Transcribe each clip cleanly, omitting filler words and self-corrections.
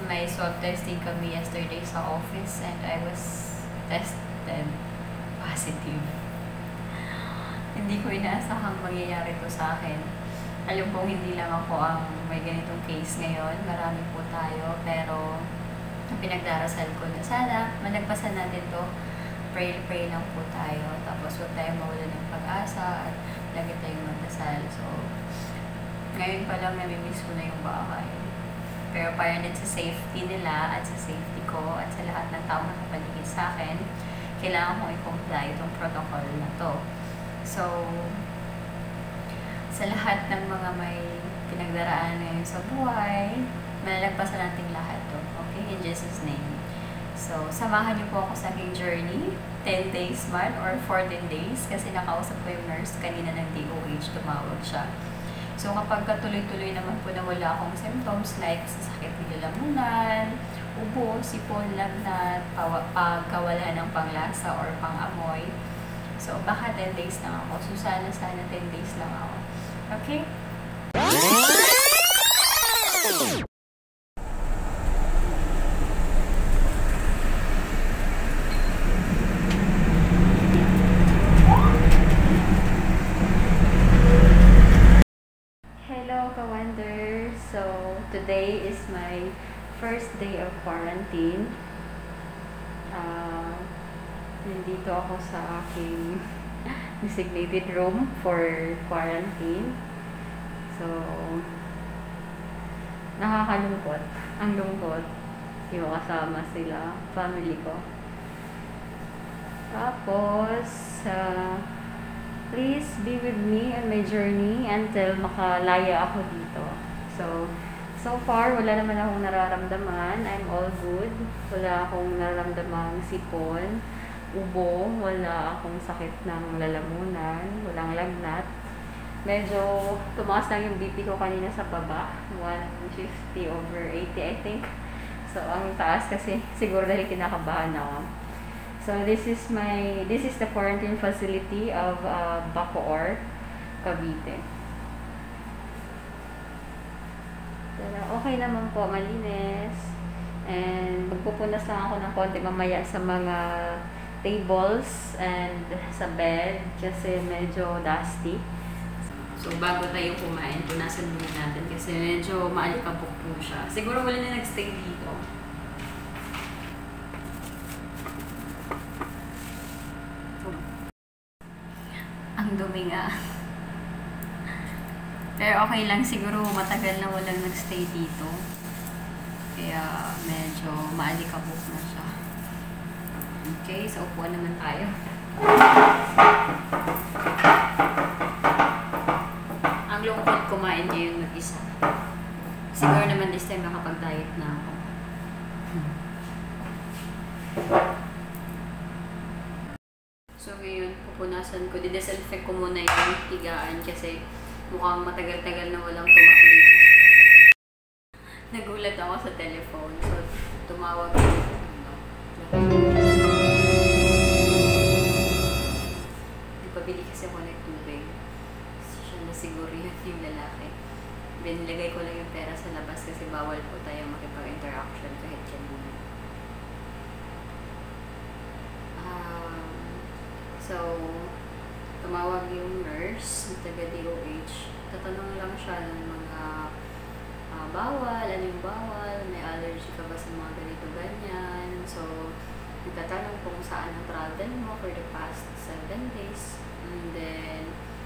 may swab testing kami yesterday sa office and I was tested positive. Hindi ko inaasahang mangyayari to sa akin. Alam kong hindi lang ako ang may ganitong case ngayon. Marami po tayo. Pero pinagdarasal ko na sana malagpasan natin to. Pray lang po tayo. Tapos huwag tayong mawala ng pag-asa at lagi tayong magdasal. So, ngayon pa lang namimiss ko na yung bahay. Pero para din sa safety nila at sa safety ko at sa lahat ng taong nakapaligid sa akin, kailangan kong i-comply itong protocol na to. So, sa lahat ng mga may pinagdaraan ngayon sa buhay, malalagpasan natin lahat to. Okay? In Jesus' name. So, samahan niyo po ako sa aking journey. 10 days man or 14 days kasi nakausap ko yung nurse kanina ng DOH, tumawag siya. So, kapag tuloy-tuloy naman po na wala akong symptoms like sakit ng lalamunan, ubo, sipon, lagnat, pagkawala ng panglasa or pangamoy. So, baka 10 days lang ako. So, sana 10 days lang ako. Okay? So, today is my first day of quarantine. Nandito ako sa aking designated room for quarantine. So, nakakalungkot. Ang lungkot. Hindi ko kasama sila, family ko. Tapos, please be with me on my journey until makalaya ako dito. So far, wala naman akong nararamdaman. I'm all good. Wala akong nararamdamang sipon, ubo, wala akong sakit ng lalamunan, walang lagnat. Medyo tumaas lang yung BP ko kanina sa baba, 150/80 I think. So, ang taas kasi siguro dahil kinakabahan ako. So, this is the quarantine facility of Bacoor, Cavite. Okay naman po, malinis. And magpupunas lang ako ng konti mamaya sa mga tables and sa bed kasi medyo dusty. So, bago tayo kumain, punasan muna natin kasi medyo maalikabok po siya. Siguro wala na nagstay dito. Ang dumi nga. Pero okay lang, siguro matagal na walang nagstay dito. Kaya medyo maalikabok na siya. Okay, so upuan naman tayo. Ang lungkot kumain ngayon mag-isa. Siguro naman this time makapag-diet na ako. So ngayon, pupunasan ko. Didisinfect ko muna yung higaan kasi mukhang matagal-tagal na walang tumaklit. Nagulat ako sa telephone. So, tumawag ko. Nagpabili kasi ako ng tubig. Siya na siguro yung lalaki. Binilagay ko lang yung pera sa labas kasi bawal po tayo makipag-interaction kahit kanina. So, tumawag yung nurse ng taga-DOH. Tatanong lang siya ng mga bawal, ano yung bawal, may allergy ka ba sa mga ganito ganyan. So, nagtatanong kung saan ang travel mo for the past 7 days. And then,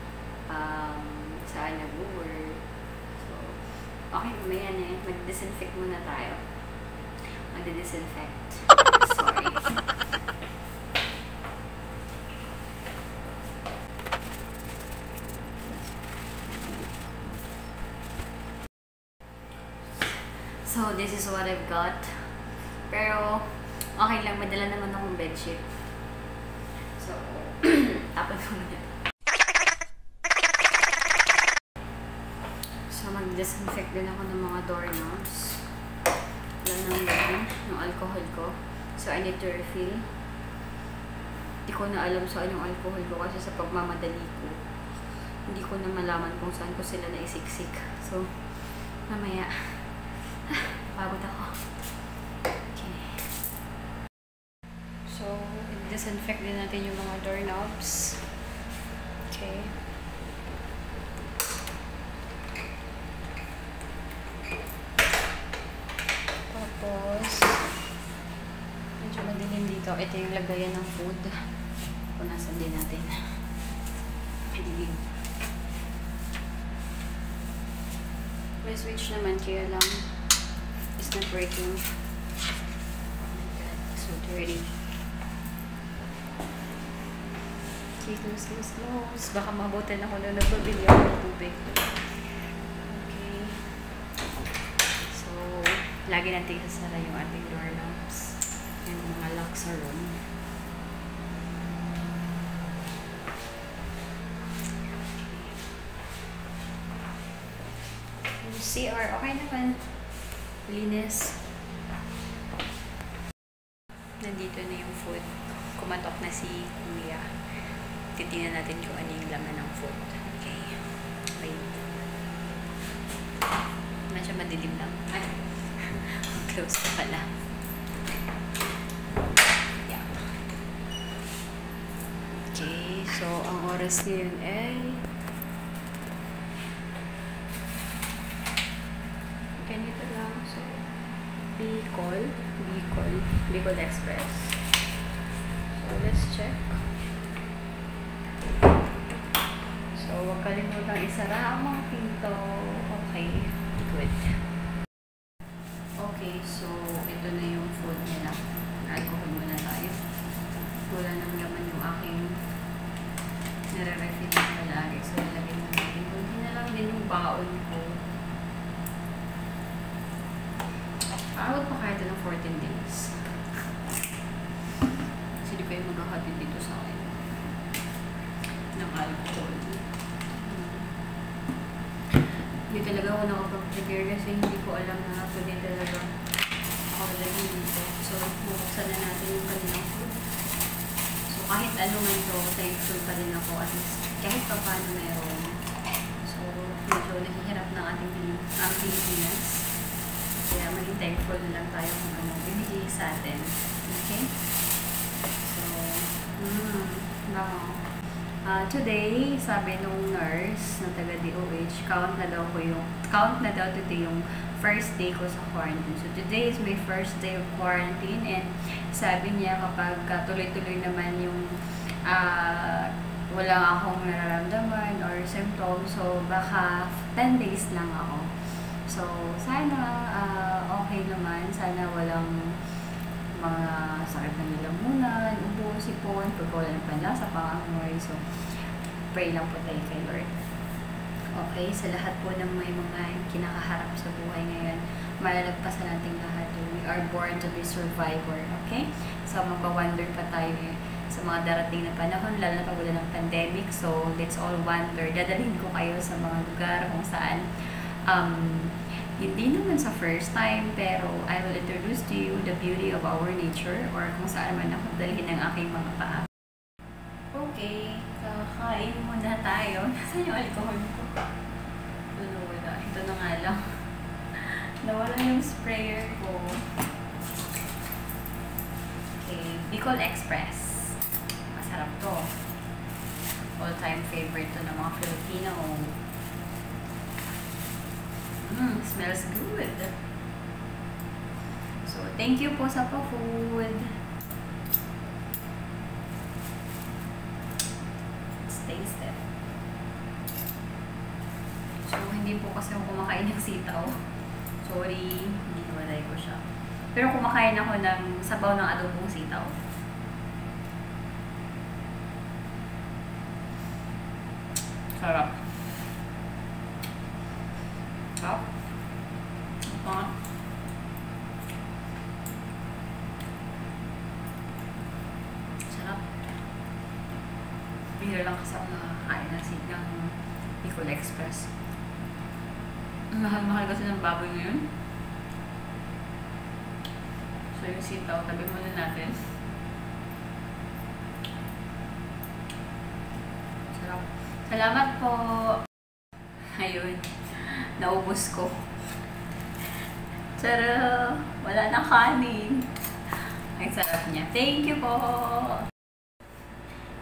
saan nag-work. So, okay, mamaya na yun. Mag-disinfect muna tayo. Mag-disinfect. Sorry. So, this is what I've got. Pero, okay lang. Madala naman akong bedsheet. So, tapos ko na. So, mag-disinfect din ako ng mga doorknobs. Wala nang laman yung alcohol ko. So, I need to refill. Hindi ko na alam saan yung alcohol ko kasi sa pagmamadali ko. Hindi ko na malaman kung saan ko sila naisiksik. So, mamaya. Pagod ako. disinfect din natin yung mga doorknobs. Okay. Tapos, medyo madilim dito. Ito yung lagayan ng food. Punasan din natin. Madilim. May switch naman, kaya lang it's not working. Oh my god, so dirty. Okay, close. Baka mabutin ako na nagbabili ako ng tubig. Okay. So, lagi natin sasara yung ating doorknobs and mga locks sa room. CR, okay naman. Linis. Nandito na yung food. Kumatok na si Kuya. Titingnan natin kung ano yung laman ng food. Okay. Wait. Medyo madilim lang. Ay. Close na pala. Yeah. Okay. So, ang oras ngayon ay ganito lang. So, Bicol Express. So, let's check. So, huwag kalimutang isara ang mga pinto. Okay. Good. Okay, so, ito na yung food nila. Alcohol muna tayo. Wala nang laman yung aking nare-refill na palagi. So, ilagay na natin. Hindi na lang din yung baon ko. Aawat pa kahit ng 14 days. Kasi di kayo magkakatid dito sa akin ng alcohol. Hindi talaga ako nakapag-prepare kasi hindi ko alam na pwede talaga ako lagi dito. So, buksan na natin yung kanilang food. So, kahit ano man ito, thankful pa rin ako. At least, kahit pa paano meron. So, medyo nahihirap ng ating Pilipinas. Kaya maging thankful na lang tayo kung ano ibigay sa atin. Okay? So, today, sabi nung nurse na taga-DOH, count na daw today yung first day ko sa quarantine. So, today is my first day of quarantine and sabi niya kapag tuloy-tuloy naman yung wala akong nararamdaman or symptoms, so baka 10 days lang ako. So, sana okay naman. Sana walang mga sakit na nilamunan, ubo, sipon, pagkawala ng panlasa, pangangamoy. So, pray lang po tayo kay Lord. Okay, sa lahat po ng may mga kinakaharap sa buhay ngayon, malalagpasan natin lahat. We are born to be survivor. Okay? So, magpa-wonder pa tayo sa mga darating na panahon, lalo na pag wala ng pandemic. So, let's all wonder. Dadalhin ko kayo sa mga lugar kung saan hindi naman sa first time, pero I will introduce to you the beauty of our nature or kung saan man ako dalhin ng aking mga paa. Okay, kakain muna tayo. Nasaan yung alcohol ko? Wala. Ito na nga lang. Nawala yung sprayer ko. Okay, Bicol Express. Masarap to. All-time favorite to ng mga Filipino. Smells good. So, thank you po sa pa-food. Let's taste it. So, hindi po kasi ako kumakain ng sitaw. Sorry, hindi nawalay ko siya. Pero kumakain ako ng sabaw ng adobong sitaw. Sarap. Sarap. Sarap. Bihira lang kasi ako nakakain ng Bicol Express. Mahal-mahal kasi ng baboy ngayon. So yung sitaw, tabi muna natin. Sarap. Salamat po. Ayun. Naubos ko. Tara! Wala na kanin. Ang sarap niya. Thank you po!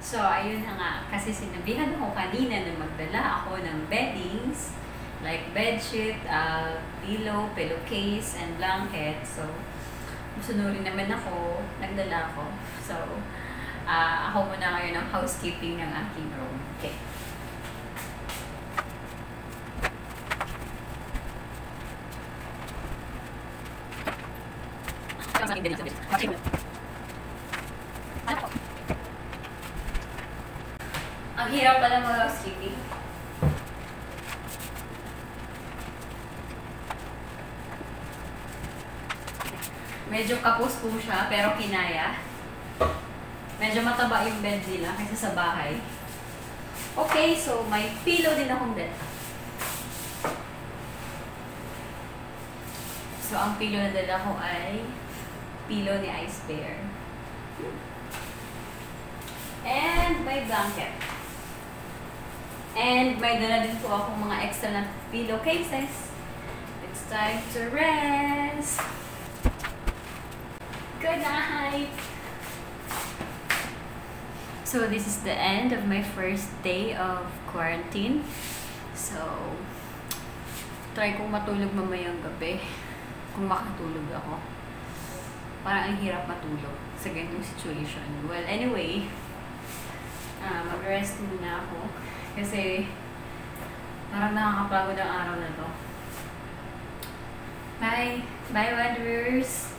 So, ayun na nga. Kasi sinabihan ako kanina na magdala ako ng beddings, like bedsheet, pillow, pillowcase, and blanket. So, sunurin naman ako, nagdala ako. So, ako muna ngayon ng housekeeping ng aking room. Okay. Ang hirap pala mag-housekeeping. Medyo kapos po siya, pero kinaya. Medyo mataba yung bed nila kaysa sa bahay. Okay, so may pillow din akong dala. So, ang pillow na dala ko ay pillow ni Ice Bear. And my blanket. And may dala din po akong mga extra na pillowcases. It's time to rest. Good night! So, this is the end of my first day of quarantine. So, try kong matulog mamayang gabi. Kung makatulog ako. Parang ang hirap matulog sa ganitong situation. Well, anyway, mag-rest muna ako. Kasi, parang nakakapagod ang araw na to. Bye! Bye, Wanderers!